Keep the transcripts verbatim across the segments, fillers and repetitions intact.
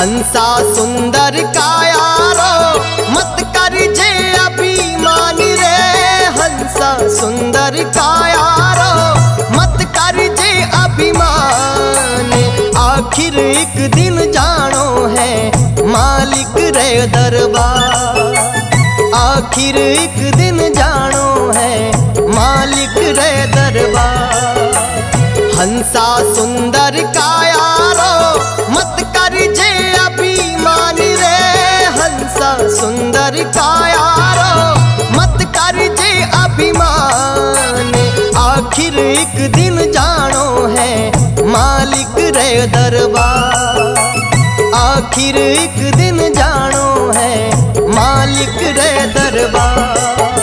हंसा सुंदर काया रो मत कर जे अभिमान रे। हंसा सुंदर काया रो मत कर जे अभिमान। आखिर एक दिन जानो है मालिक रे दरबार। आखिर एक दिन जानो है मालिक रे दरबार। हंसा सुंदर काया रो मत कर जे अभिमान रे। हंसा सुंदर काया रो मत कर जे अभिमान। आखिर एक दिन जानो है मालिक रे दरबार। आखिर एक दिन जानो है मालिक रे दरबार।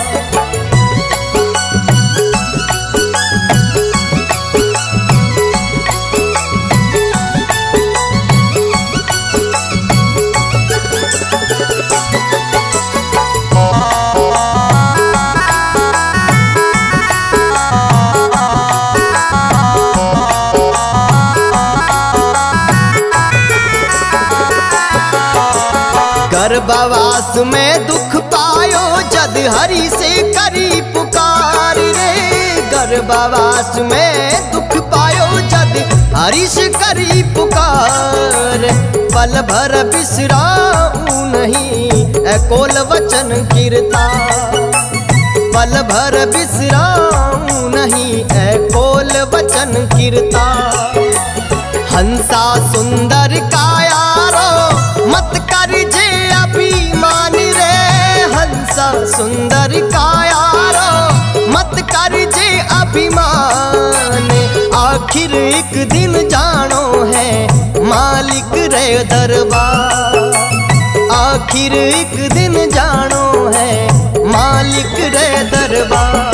गर्भवास में दुख पायो जद हरि से करी पुकार रे। गर्भवास में दुख पायो जद हरि से करी पुकार। पल भर बिसराऊं नहीं एकोल वचन कीरता। पल भर बिसराऊं नहीं एकोल वचन कीरता। हंसा सुंदर काया रो मत कर जे अभिमान रे। हंसा सुंदर काया रो मत कर जे अभिमान। आखिर एक दिन जानो है मालिक रे दरबार। आखिर एक दिन जानो है मालिक रे दरबार।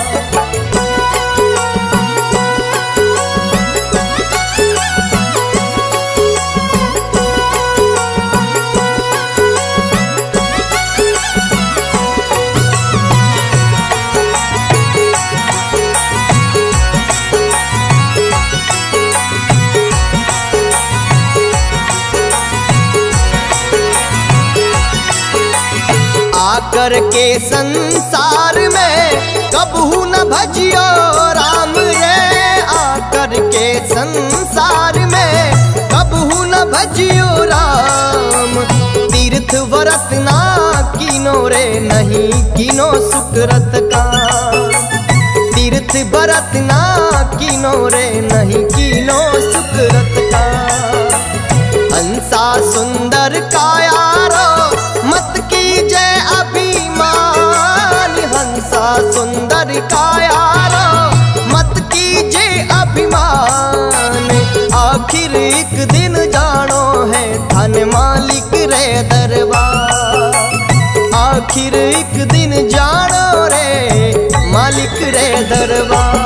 आकर के संसार में कबहू न भजियो राम रे। आकर के संसार में कबहू न भजियो राम। तीर्थ व्रत ना कीनो रे नहीं कीनो सुकृत का। तीर्थ व्रत ना कीनो रे नहीं कीनो सुकृत का। हंसा सुंदर काया रो मत कीजे अभिमान। हंसा सुंदर काया रो मत कीजे अभिमान। आखिर एक दिन जानो है धन मालिक रे दरबार। आखिर एक दिन जानो रे मालिक रे दरबार।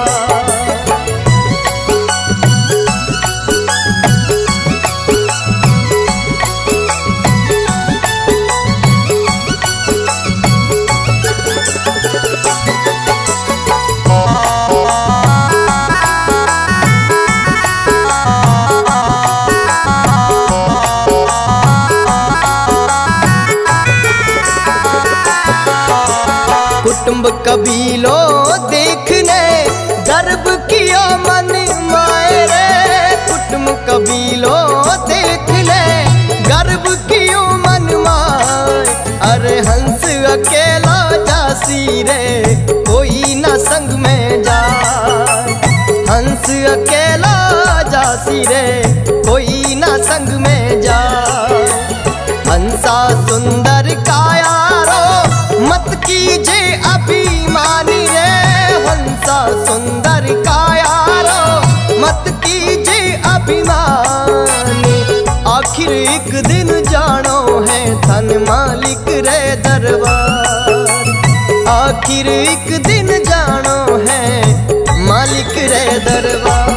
कुटुंब कबीलो देखने गर्व कियो मन माए रे। कुटुंब कबीलो देखने गर्व कियो मन माए। अरे हंस अकेला जासी रे कोई न संग में जाए। हंस अकेला जासी रे कोई न संग में जाए। हंसा सुंदर काया रो मत कीजे अभिमान रे। हंसा सुंदर काया रो मत कीजे अभिमान। आखिर एक दिन जानो है धन मालिक रे दरबार। आखिर एक दिन जानो है मालिक रे दरबार।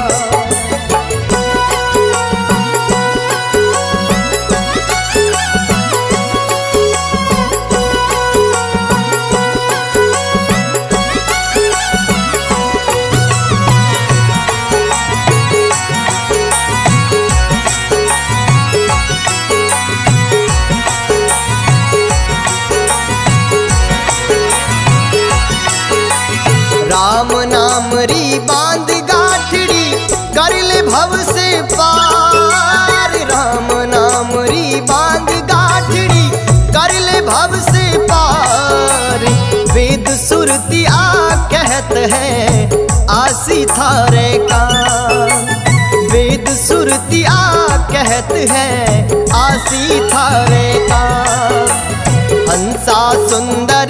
थारे का। वेद सुरतिया कहत है आसी थारे का। हंसा सुंदर